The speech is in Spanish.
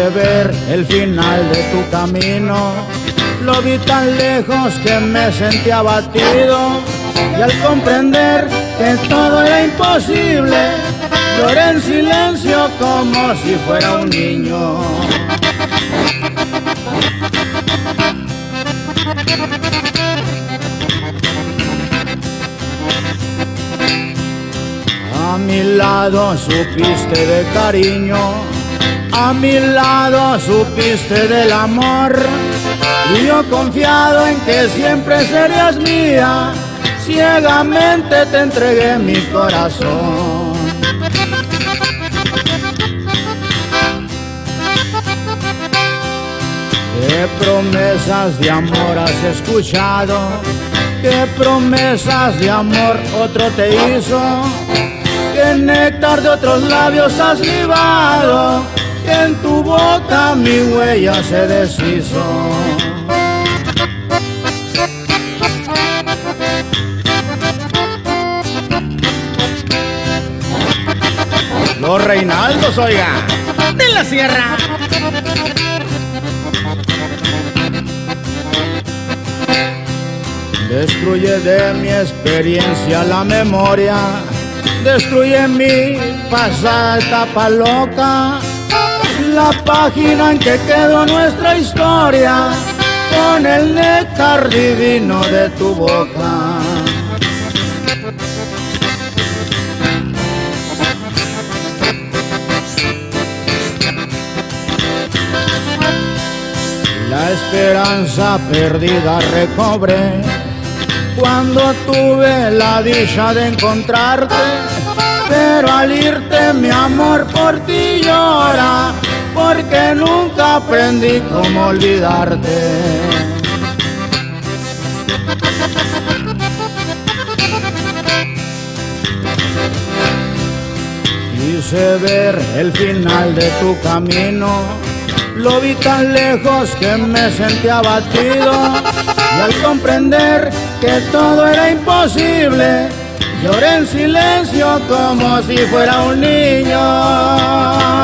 ver el final de tu camino. Lo vi tan lejos que me sentí abatido, y al comprender que todo era imposible, lloré en silencio como si fuera un niño. A mi lado supiste de cariño, a mi lado supiste del amor, y yo confiado en que siempre serías mía, ciegamente te entregué mi corazón. ¿Qué promesas de amor has escuchado? ¿Qué promesas de amor otro te hizo? ¿Qué néctar de otros labios has libado? Que en tu boca mi huella se deshizo. Los Reinaldos, oiga, de la Sierra. Destruye de mi experiencia la memoria, destruye mi pasada etapa loca, la página en que quedó nuestra historia, con el néctar divino de tu boca. La esperanza perdida recobré cuando tuve la dicha de encontrarte, pero al irte mi amor por ti llora, porque nunca aprendí cómo olvidarte. Quise ver el final de tu camino, lo vi tan lejos que me sentí abatido, y al comprender que todo era imposible, lloré en silencio como si fuera un niño.